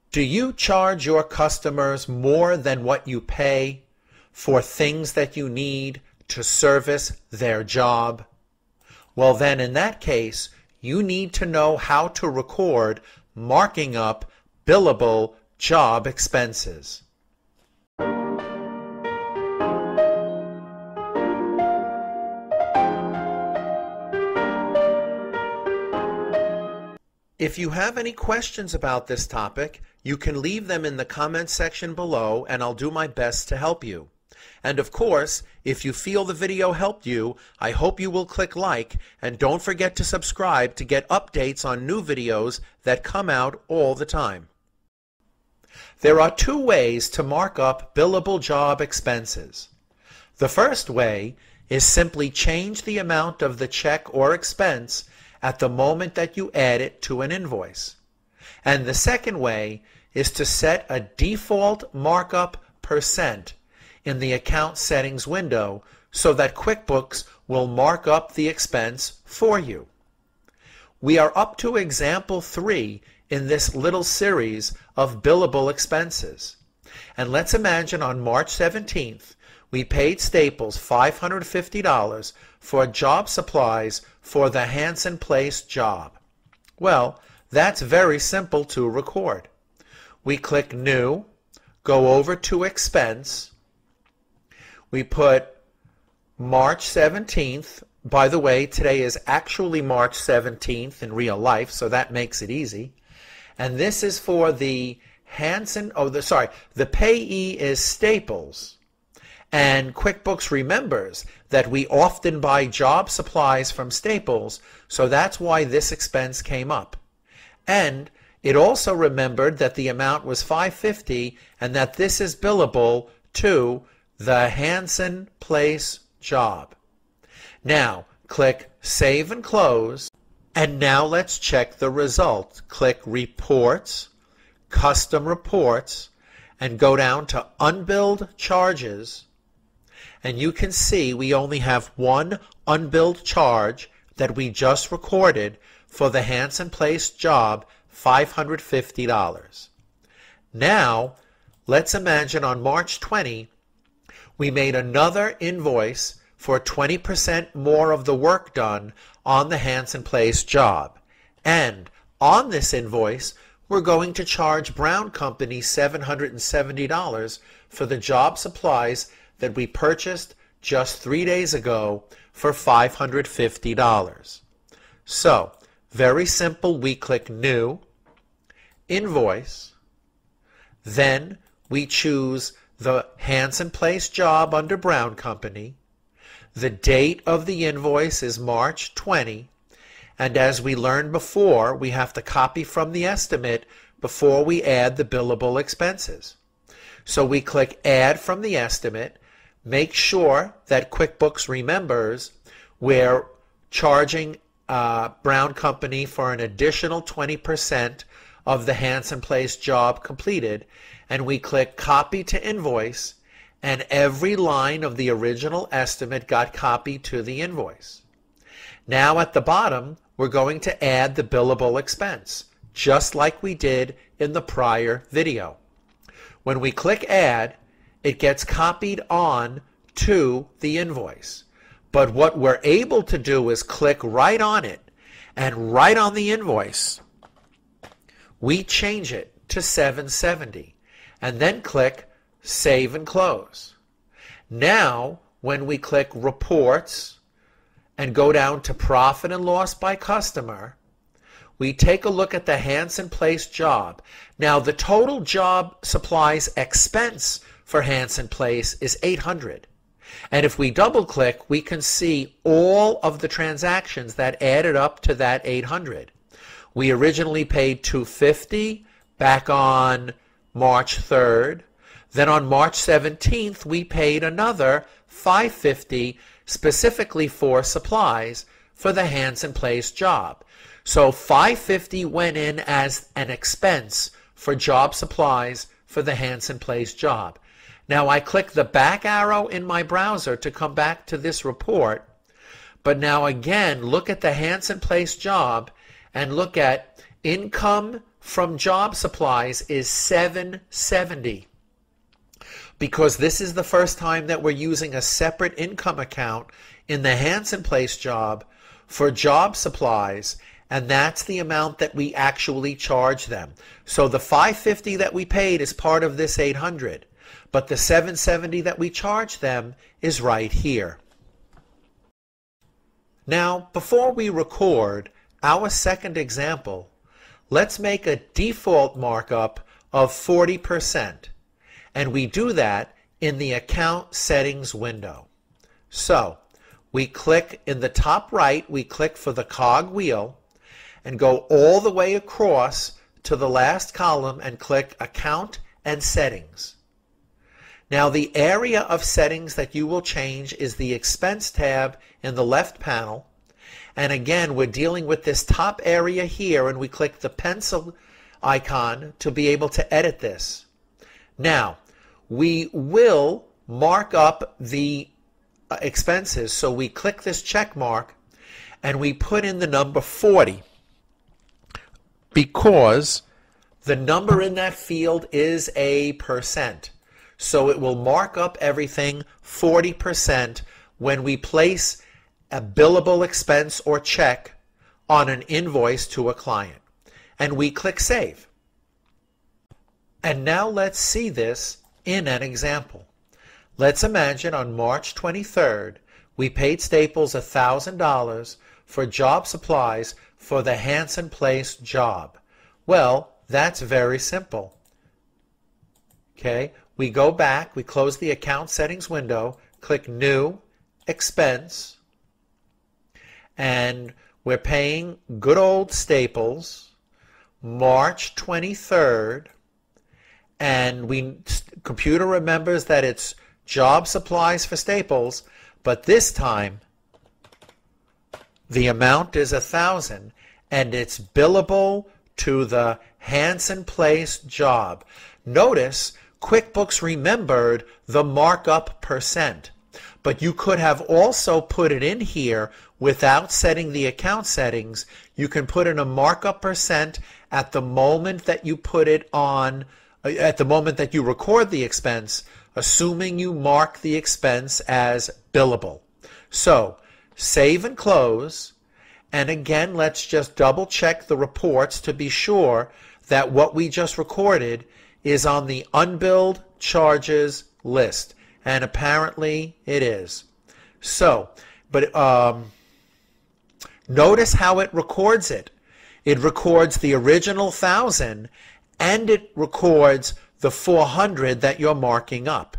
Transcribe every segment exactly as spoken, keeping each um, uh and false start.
Do you charge your customers more than what you pay for things that you need to service their job? Well, then in that case, you need to know how to record marking up billable job expenses. If you have any questions about this topic, you can leave them in the comments section below and I'll do my best to help you. And of course, if you feel the video helped you, I hope you will click like and don't forget to subscribe to get updates on new videos that come out all the time. There are two ways to mark up billable job expenses. The first way is simply change the amount of the check or expense at the moment that you add it to an invoice. And the second way is to set a default markup percent in the account settings window so that QuickBooks will mark up the expense for you. We are up to example three in this little series of billable expenses. And let's imagine on March seventeenth, we paid Staples five hundred fifty dollars for job supplies for the Hanson Place job. Well, that's very simple to record. We click New, go over to Expense. We put March seventeenth. By the way, today is actually March seventeenth in real life, so that makes it easy. And this is for the Hanson, oh, the, sorry, the payee is Staples. And QuickBooks remembers that we often buy job supplies from Staples, so that's why this expense came up. And it also remembered that the amount was five hundred fifty dollars and that this is billable to the Hanson Place job. Now, click Save and Close, and now let's check the result. Click Reports, Custom Reports, and go down to Unbilled Charges. And you can see we only have one unbilled charge that we just recorded for the Hanson Place job, five hundred fifty dollars. Now, let's imagine on March twentieth, we made another invoice for twenty percent more of the work done on the Hanson Place job. And on this invoice, we're going to charge Brown Company seven hundred seventy dollars for the job supplies that we purchased just three days ago for five hundred fifty dollars. So, very simple, we click New, Invoice, then we choose the Hanson Place job under Brown Company. The date of the invoice is March twentieth, and as we learned before, we have to copy from the estimate before we add the billable expenses. So we click Add from the estimate. Make sure that QuickBooks remembers we're charging uh, Brown Company for an additional twenty percent of the Hanson Place job completed, and we click Copy to Invoice, and every line of the original estimate got copied to the invoice. Now at the bottom, we're going to add the billable expense, just like we did in the prior video. When we click Add, it gets copied on to the invoice. But what we're able to do is click right on it, and right on the invoice, we change it to seven hundred seventy dollars, and then click Save and Close. Now, when we click Reports and go down to Profit and Loss by Customer, we take a look at the Hanson Place job. Now, the total job supplies expense for Hanson Place is eight hundred dollars. And if we double click, we can see all of the transactions that added up to that eight hundred dollars. We originally paid two hundred fifty dollars back on March third. Then on March seventeenth, we paid another five hundred fifty dollars specifically for supplies for the Hanson Place job. So five hundred fifty dollars went in as an expense for job supplies for the Hanson Place job. Now I click the back arrow in my browser to come back to this report, but now again look at the Hanson Place job and look at income from job supplies is seven seventy. Because this is the first time that we're using a separate income account in the Hansen Place job for job supplies, and that's the amount that we actually charge them. So the five fifty that we paid is part of this eight hundred, but the seven seventy that we charge them is right here. Now, before we record our second example, let's make a default markup of forty percent. And we do that in the account settings window. So we click in the top right, we click for the cog wheel and go all the way across to the last column and click account and settings. Now the area of settings that you will change is the expense tab in the left panel. And again, we're dealing with this top area here, and we click the pencil icon to be able to edit this. Now, we will mark up the uh, expenses, so we click this check mark and we put in the number forty because the number in that field is a percent. So it will mark up everything forty percent when we place a billable expense or check on an invoice to a client. And we click Save. And now let's see this in an example. Let's imagine on March twenty-third, we paid Staples one thousand dollars for job supplies for the Hansen Place job. Well, that's very simple. Okay, we go back, we close the account settings window, click New, Expense, and we're paying good old Staples, March twenty-third, and we computer remembers that it's job supplies for Staples, but this time the amount is a thousand and it's billable to the Hansen Place job. Notice QuickBooks remembered the markup percent, but you could have also put it in here without setting the account settings. You can put in a markup percent at the moment that you put it on, at the moment that you record the expense, assuming you mark the expense as billable. So save and close, and again let's just double check the reports to be sure that what we just recorded is on the unbilled charges list, and apparently it is. So, but um, notice how it records it. It records the original thousand and it records the four hundred that you're marking up.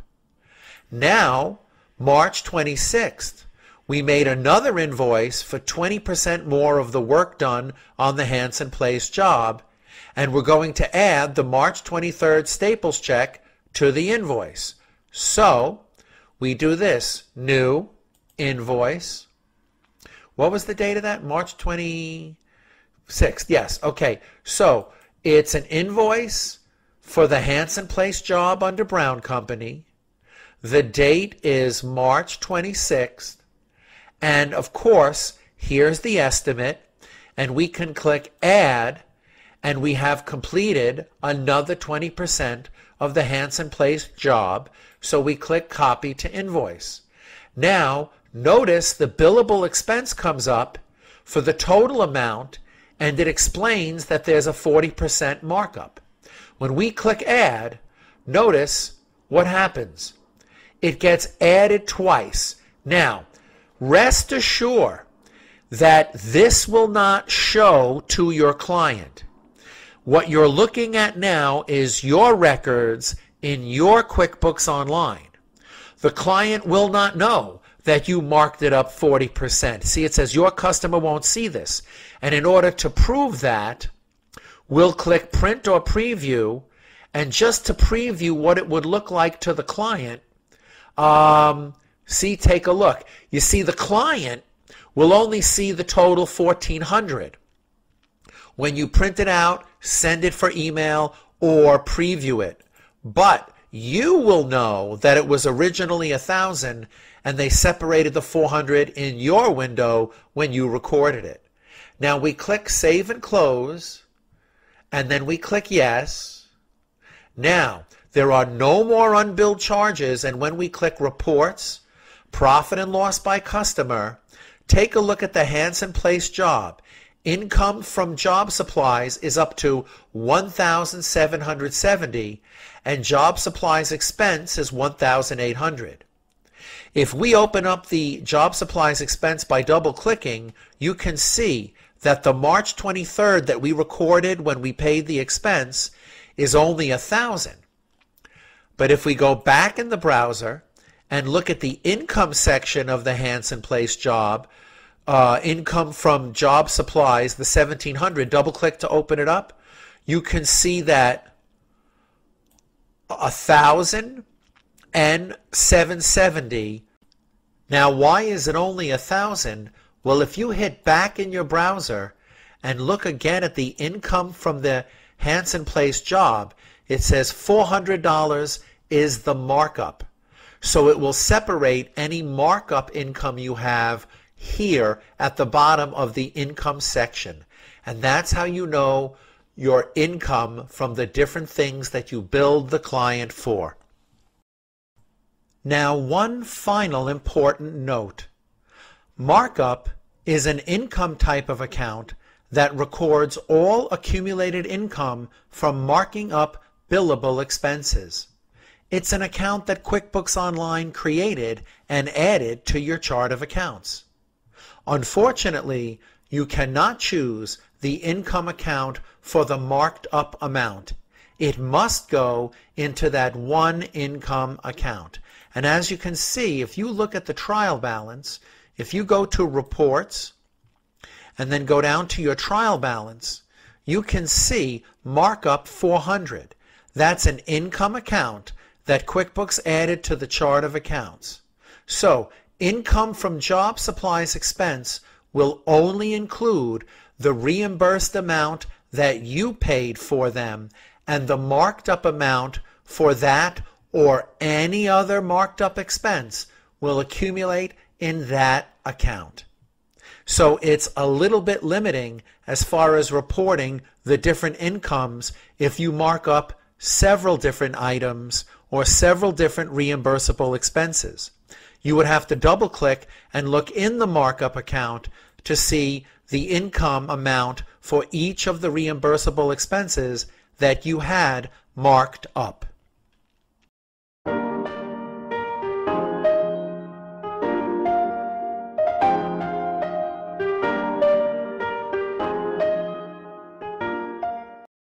Now, March twenty-sixth, we made another invoice for twenty percent more of the work done on the Hansen Place job, and we're going to add the March twenty-third Staples check to the invoice. So, we do this, new invoice. What was the date of that? March twenty-sixth. Yes, okay. So, it's an invoice for the Hansen Place job under Brown Company. The date is March twenty-sixth. And of course, here's the estimate. And we can click Add, and we have completed another twenty percent of the Hansen Place job. So we click Copy to Invoice. Now, notice the billable expense comes up for the total amount, and it explains that there's a forty percent markup. When we click Add, notice what happens. It gets added twice. Now, rest assured that this will not show to your client. What you're looking at now is your records in your QuickBooks Online. The client will not know that you marked it up forty percent. See, it says your customer won't see this. And in order to prove that, we'll click Print or Preview, and just to preview what it would look like to the client, um, see, take a look. You see, the client will only see the total fourteen hundred. When you print it out, send it for email or preview it. But you will know that it was originally one thousand and they separated the four hundred in your window when you recorded it. Now we click Save and Close, and then we click yes. Now, there are no more unbilled charges, and when we click Reports, Profit and Loss by Customer, take a look at the Hansen Place job. Income from job supplies is up to one thousand seven hundred seventy dollars, and job supplies expense is one thousand eight hundred dollars. If we open up the job supplies expense by double-clicking, you can see that the March twenty-third that we recorded when we paid the expense is only one thousand dollars. But if we go back in the browser and look at the income section of the Hansen Place job, uh, income from job supplies, the seventeen hundred, double-click to open it up, you can see that one thousand and seven hundred seventy. Now, why is it only one thousand? Well, if you hit back in your browser and look again at the income from the Hansen Place job, it says four hundred dollars is the markup. So it will separate any markup income you have here at the bottom of the income section. And that's how you know your income from the different things that you billed the client for. Now, one final important note. Markup is an income type of account that records all accumulated income from marking up billable expenses. It's an account that QuickBooks Online created and added to your chart of accounts. Unfortunately, you cannot choose the income account for the marked up amount. It must go into that one income account. And as you can see, if you look at the trial balance, if you go to Reports and then go down to your trial balance, you can see Markup four hundred. That's an income account that QuickBooks added to the chart of accounts. So, income from job supplies expense will only include the reimbursed amount that you paid for them, and the marked up amount for that or any other marked up expense will accumulate in that account. So it's a little bit limiting as far as reporting the different incomes if you mark up several different items or several different reimbursable expenses. You would have to double click and look in the markup account to see the income amount for each of the reimbursable expenses that you had marked up.